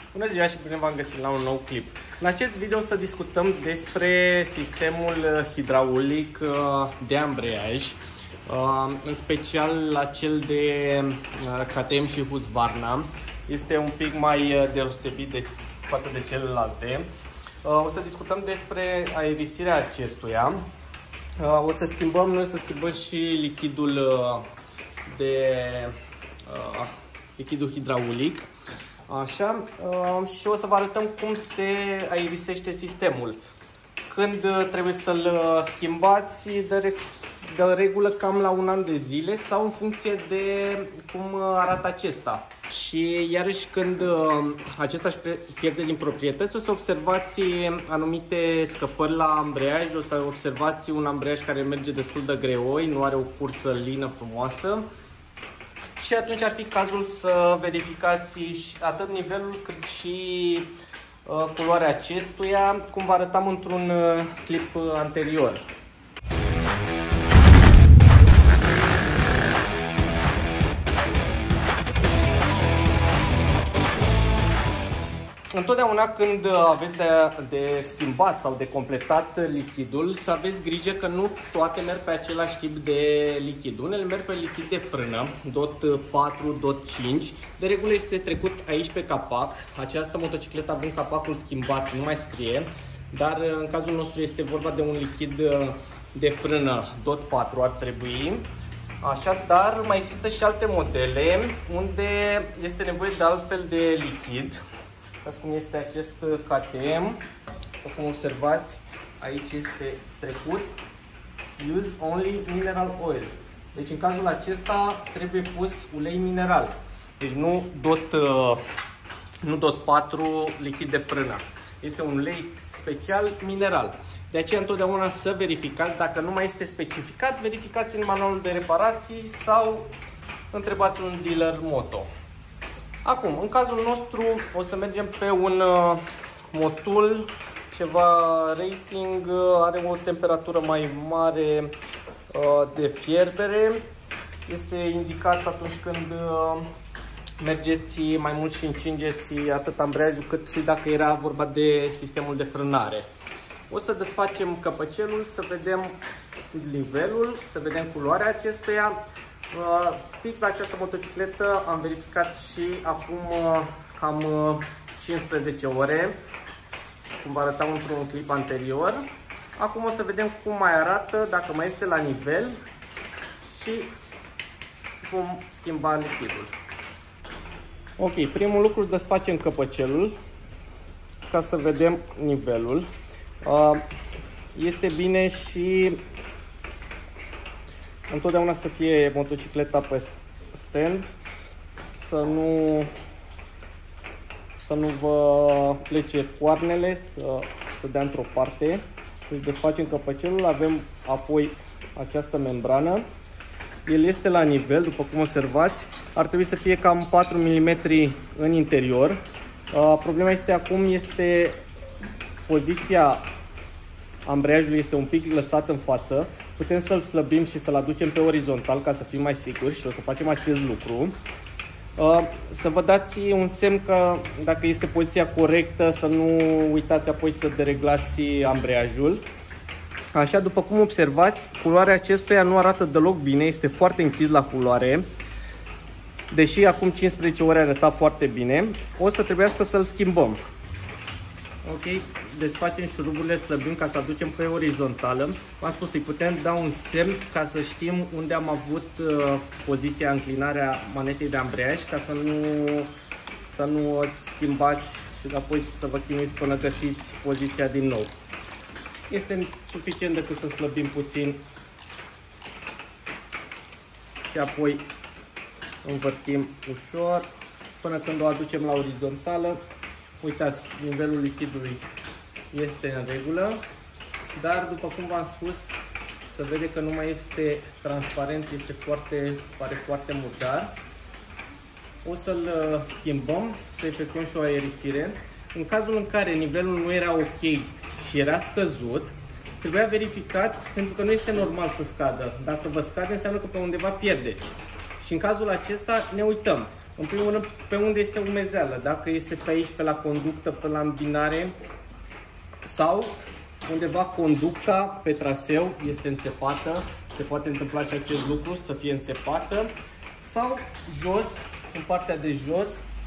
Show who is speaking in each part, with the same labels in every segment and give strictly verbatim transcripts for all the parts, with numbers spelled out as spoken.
Speaker 1: Bună ziua și bine v-am găsit la un nou clip. În acest video o să discutăm despre sistemul hidraulic de ambreiaj, în special la cel de K T M și Husqvarna. Este un pic mai deosebit de față de celelalte. O să discutăm despre aerisirea acestuia. O să schimbăm, noi o să schimbăm și lichidul de lichidul hidraulic. Așa, și o să vă arătăm cum se aerisește sistemul. Când trebuie să-l schimbați, de, de regulă cam la un an de zile sau în funcție de cum arată acesta. Și iarăși când acesta își pierde din proprietăți, o să observați anumite scăpări la ambreiaj, o să observați un ambreiaj care merge destul de greoi, nu are o cursă lină frumoasă. Și atunci ar fi cazul să verificați atât nivelul cât și uh, culoarea acestuia, cum vă arătam într-un uh, clip anterior. Întotdeauna când aveți de, de schimbat sau de completat lichidul, să aveți grijă că nu toate merg pe același tip de lichid. Unele merg pe lichid de frână, dot patru, dot cinci. De regulă este trecut aici pe capac. Această motocicletă, având capacul schimbat, nu mai scrie. Dar în cazul nostru este vorba de un lichid de frână dot patru, ar trebui. Așa, dar mai există și alte modele unde este nevoie de altfel de lichid. Uitați cum este acest K T M, după cum observați, aici este trecut Use only mineral oil. Deci în cazul acesta trebuie pus ulei mineral. Deci nu dot, nu dot patru lichid de frână. Este un ulei special mineral. De aceea întotdeauna să verificați, dacă nu mai este specificat, verificați în manualul de reparații sau întrebați un dealer moto. Acum, în cazul nostru o să mergem pe un uh, motul ceva racing, uh, are o temperatură mai mare uh, de fierbere. Este indicat atunci când uh, mergeți mai mult și încingeți atât ambreiajul cât și dacă era vorba de sistemul de frânare. O să desfacem căpăcelul, să vedem nivelul, să vedem culoarea acestuia. Uh, fix la această motocicletă am verificat și acum uh, cam uh, cincisprezece ore, cum vă arătam într-un clip anterior. Acum o să vedem cum mai arată, dacă mai este la nivel și vom schimba lichidul. Ok, primul lucru, desfacem căpăcelul ca să vedem nivelul. Uh, este bine și întotdeauna să fie motocicleta pe stand, să nu, să nu vă plece coarnele, să, să dea într-o parte. Deci desfacem căpăcelul, avem apoi această membrană. El este la nivel, după cum observați, ar trebui să fie cam patru milimetri în interior. Problema este acum, este poziția ambreiajului este un pic lăsat în față. Putem să-l slăbim și să-l aducem pe orizontal ca să fim mai siguri și o să facem acest lucru. Să vă dați un semn că dacă este poziția corectă, să nu uitați apoi să dereglați ambreiajul. Așa, după cum observați, culoarea acestuia nu arată deloc bine, este foarte închis la culoare. Deși acum cincisprezece ore arăta foarte bine, o să trebuiască să-l schimbăm. Ok, desfacem șuruburile, slăbim ca să aducem pe orizontală. V-am spus, îi putem da un semn ca să știm unde am avut uh, poziția, înclinarea manetei de ambreiaj, ca să nu, să nu o schimbați și apoi să vă chinuiți până găsiți poziția din nou. Este suficient decât să slăbim puțin și apoi învârtim ușor până când o aducem la orizontală. Uitați, nivelul lichidului este în regulă, dar după cum v-am spus, se vede că nu mai este transparent, este foarte, pare foarte murdar. O să-l schimbăm, să efectuăm și o aerisire. În cazul în care nivelul nu era ok și era scăzut, trebuia verificat, pentru că nu este normal să scadă. Dacă vă scade, înseamnă că pe undeva pierdeți. Și în cazul acesta ne uităm. În primul rând, pe unde este umezeală, dacă este pe aici, pe la conductă, pe la îmbinare sau undeva conducta pe traseu este înțepată, se poate întâmpla și acest lucru, să fie înțepată, sau jos, în partea de jos,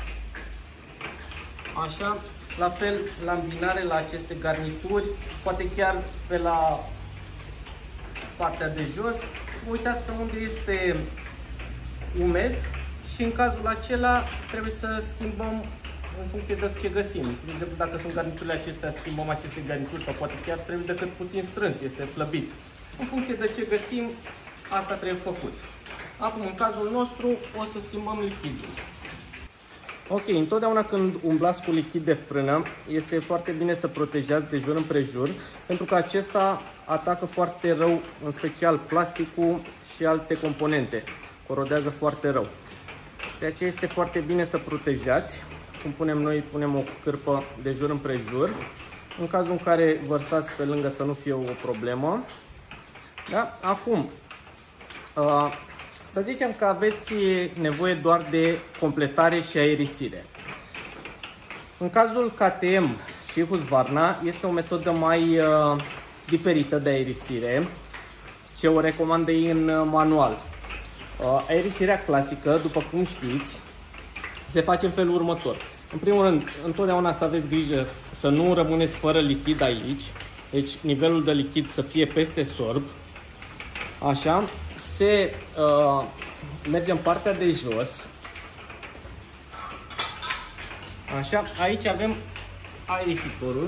Speaker 1: așa, la fel la îmbinare, la aceste garnituri, poate chiar pe la partea de jos, uitați pe unde este umed și în cazul acela trebuie să schimbăm în funcție de ce găsim. De exemplu, dacă sunt garniturile acestea, schimbăm aceste garnituri sau poate chiar trebuie decât puțin strâns, este slăbit. În funcție de ce găsim, asta trebuie făcut. Acum, în cazul nostru, o să schimbăm lichidul. Ok, întotdeauna când umblați cu lichid de frână, este foarte bine să protejați de jur împrejur, pentru că acesta atacă foarte rău, în special plasticul și alte componente. Corodează foarte rău. De aceea este foarte bine să protejați. Cum punem noi, punem o cârpă de jur împrejur. În cazul în care vărsați pe lângă să nu fie o problemă. Da? Acum, să zicem că aveți nevoie doar de completare și aerisire. În cazul K T M și Husqvarna este o metodă mai diferită de aerisire, ce o recomandă ei în manual. Aerisirea clasică, după cum știți, se face în felul următor. În primul rând, întotdeauna să aveți grijă să nu rămâneți fără lichid aici. Deci nivelul de lichid să fie peste sorb. Așa. Se uh, merge în partea de jos. Așa. Aici avem aerisitorul.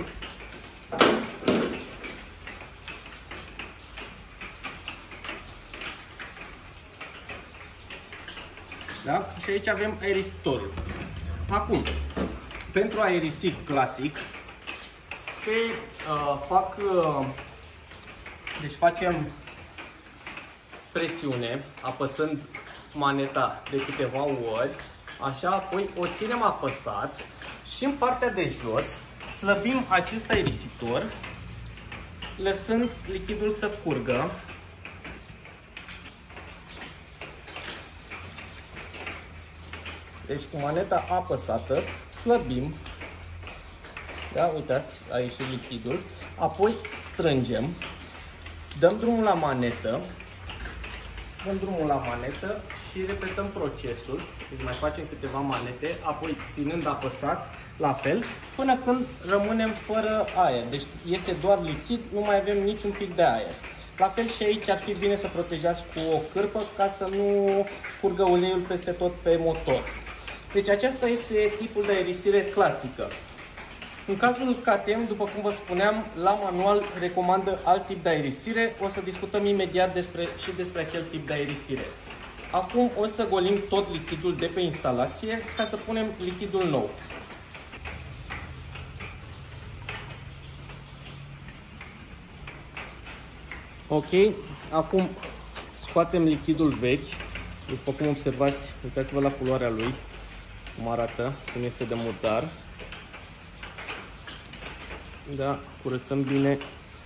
Speaker 1: Da? Și aici avem aerisitorul. Acum, pentru aerisic clasic se uh, fac, uh, deci facem presiune apăsând maneta de câteva ori, așa, apoi o ținem apăsat și în partea de jos slăbim acest aerisitor, lăsând lichidul să curgă. Deci cu maneta apăsată slăbim, da, uitați, a ieșit lichidul, apoi strângem, dăm drumul la manetă, dăm drumul la manetă și repetăm procesul, deci mai facem câteva manete, apoi ținând apăsat, la fel, până când rămânem fără aer, deci iese doar lichid, nu mai avem niciun pic de aer. La fel și aici ar fi bine să protejați cu o cârpă ca să nu curgă uleiul peste tot pe motor. Deci acesta este tipul de aerisire clasică. În cazul K T M, după cum vă spuneam, la manual recomandă alt tip de aerisire. O să discutăm imediat despre, și despre acel tip de aerisire. Acum o să golim tot lichidul de pe instalație ca să punem lichidul nou. Ok, acum scoatem lichidul vechi. După cum observați, uitați-vă la culoarea lui, cum arată, cum este de murdar. Da, curățăm bine.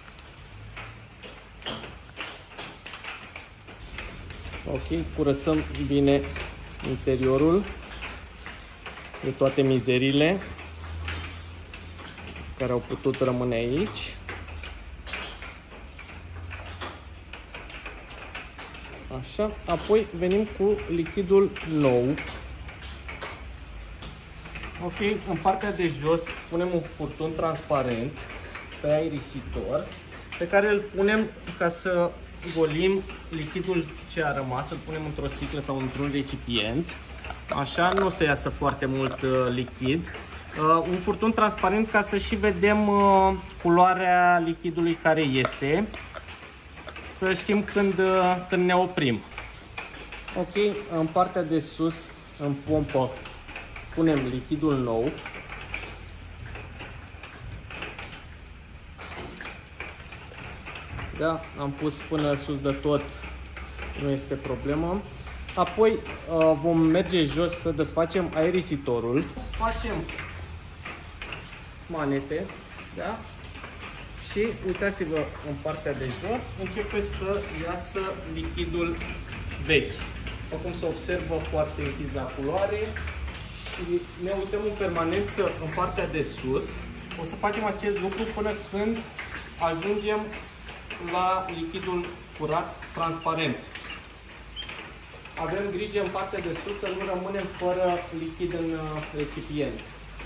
Speaker 1: Ok, curățăm bine interiorul de toate mizerile care au putut rămâne aici. Așa, apoi venim cu lichidul nou. Ok, în partea de jos punem un furtun transparent pe aerisitor pe care îl punem ca să golim lichidul ce a rămas, îl punem într-o sticlă sau într-un recipient. Așa, nu o să iasă foarte mult uh, lichid. Uh, un furtun transparent ca să și vedem uh, culoarea lichidului care iese, să știm când, uh, când ne oprim. Ok, în partea de sus, în pompă, punem lichidul nou. Da, am pus până sus de tot, nu este problemă. Apoi uh, vom merge jos să desfacem aerisitorul. Facem manete, da? Și uitați-vă în partea de jos, începe să iasă lichidul vechi. După cum se observă, foarte închis la culoare. și ne uităm în permanență în partea de sus. O să facem acest lucru până când ajungem la lichidul curat transparent. Avem grijă în partea de sus să nu rămânem fără lichid în recipient.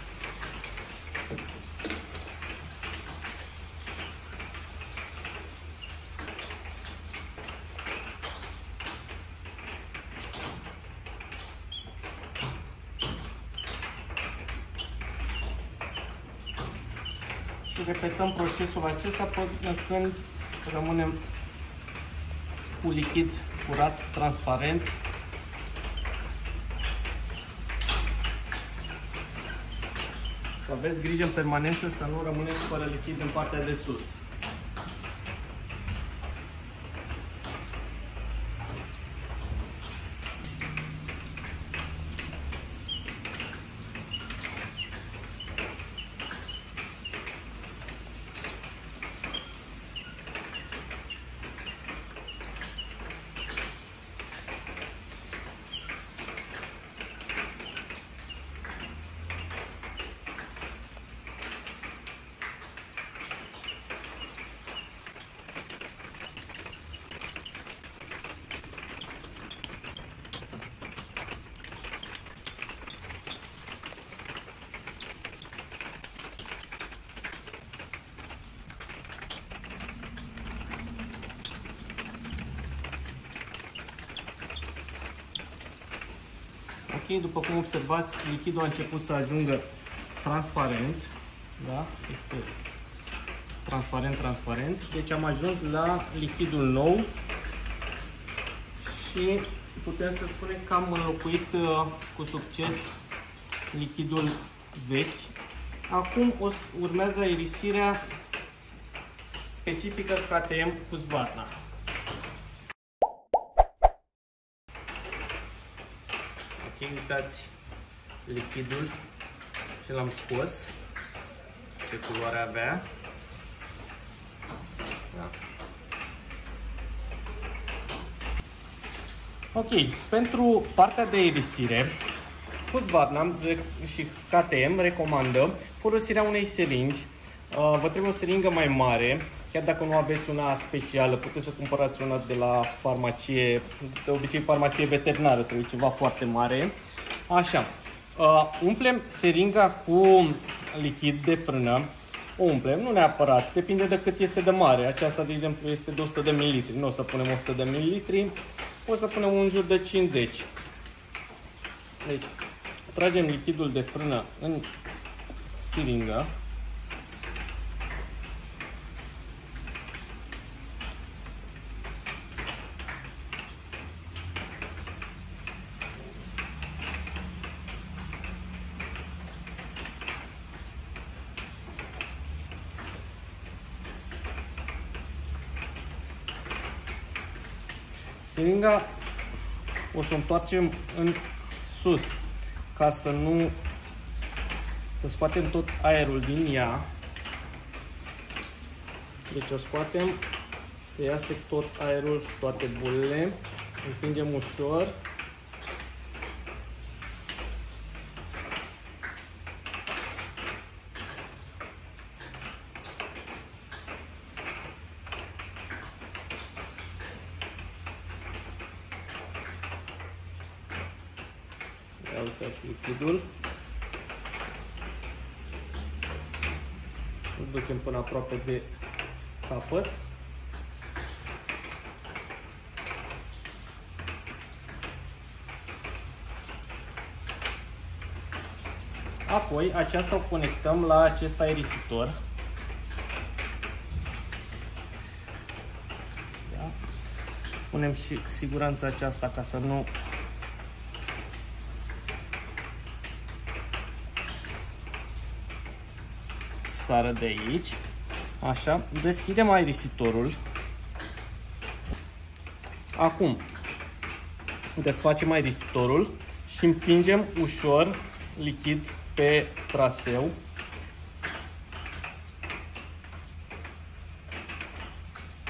Speaker 1: Și repetăm procesul acesta până când rămânem cu lichid curat, transparent. Să aveți grijă în permanență să nu rămâneți fără lichid în partea de sus. Ok, după cum observați, lichidul a început să ajungă transparent, da? Este transparent, transparent. Deci am ajuns la lichidul nou și putem să spunem că am înlocuit uh, cu succes lichidul vechi. Acum o, urmează aerisirea specifică K T M Husqvarna. Ok, uitați lichidul ce l-am scos, ce culoare avea. Da. Ok, pentru partea de aerisire, Husqvarna și K T M recomandă folosirea unei seringi. Vă trebuie o seringă mai mare, chiar dacă nu aveți una specială, puteți să cumpărați una de la farmacie, de obicei farmacie veterinară, trebuie ceva foarte mare. Așa, umplem seringa cu lichid de frână, o umplem, nu neapărat, depinde de cât este de mare. Aceasta, de exemplu, este de o sută de mililitri, nu o să punem o sută de mililitri, o să punem în jur de cincizeci. Deci, tragem lichidul de frână în siringă. Siringa o să o întoarcem în sus ca să nu să scoatem tot aerul din ea. Deci o scoatem, să iasă tot aerul, toate bulele, împingem ușor. Ia uitați lichidul. Îl ducem până aproape de capăt. Apoi aceasta o conectăm la acest aerisitor. Da? Punem și siguranța aceasta ca să nu sară de aici. Așa, deschidem aerisitorul. Acum desfacem aerisitorul și împingem ușor lichid pe traseu.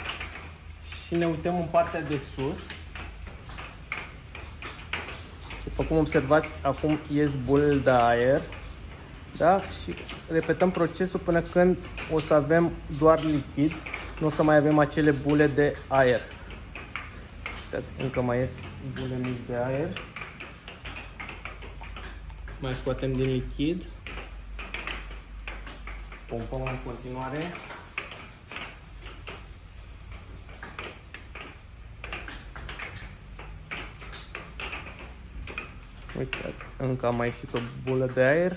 Speaker 1: Și ne uităm în partea de sus. Și După cum observați, acum ies bulele de aer. Da? Și repetăm procesul până când o să avem doar lichid, nu o să mai avem acele bule de aer. Uitați, încă mai ies bule mici de aer. Mai scoatem din lichid. Pompăm în continuare. Uitați, încă a mai ieșit o bulă de aer.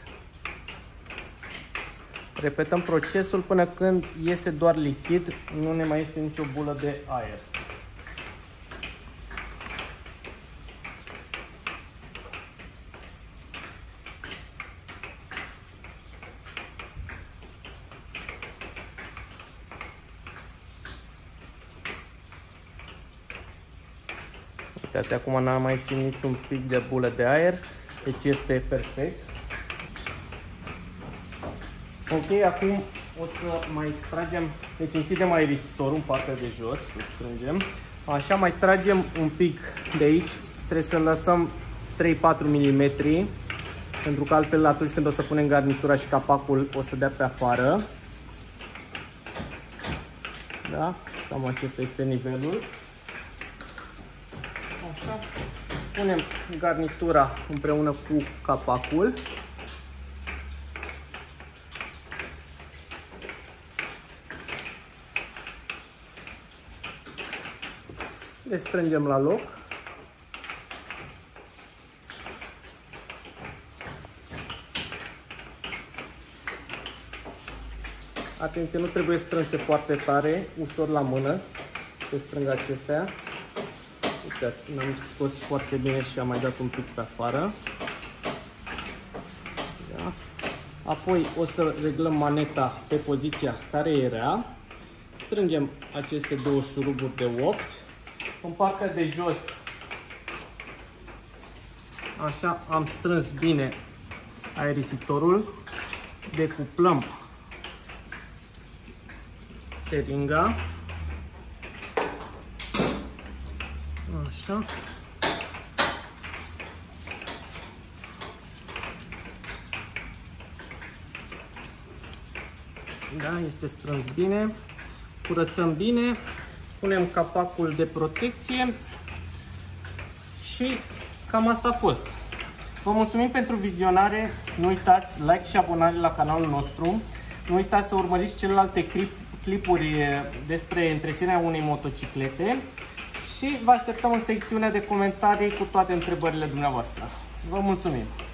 Speaker 1: Repetăm procesul până când iese doar lichid, nu ne mai iese nicio bulă de aer. Uitați, acum n-a mai ieșit niciun pic de bulă de aer, deci este perfect. Ok, acum o să mai extragem, deci închidem aerisitorul în partea de jos, să strângem. Așa, mai tragem un pic de aici, trebuie să lăsăm trei patru milimetri, pentru că altfel atunci când o să punem garnitura și capacul o să dea pe afară. Da, cam acesta este nivelul. Așa, punem garnitura împreună cu capacul. Le strângem la loc. Atenție, nu trebuie strânse foarte tare, ușor la mână se strâng acestea. Uitați, n-am scos foarte bine și am mai dat un pic pe afară. Da. Apoi o să reglăm maneta pe poziția care era. Strângem aceste două șuruburi de opt. În partea de jos, așa, am strâns bine aerisitorul. Decuplăm seringa. Așa. Da, este strâns bine. Curățăm bine. Punem capacul de protecție și cam asta a fost. Vă mulțumim pentru vizionare. Nu uitați like și abonare la canalul nostru. Nu uitați să urmăriți celelalte clip, clipuri despre întreținerea unei motociclete și vă așteptăm în secțiunea de comentarii cu toate întrebările dumneavoastră. Vă mulțumim!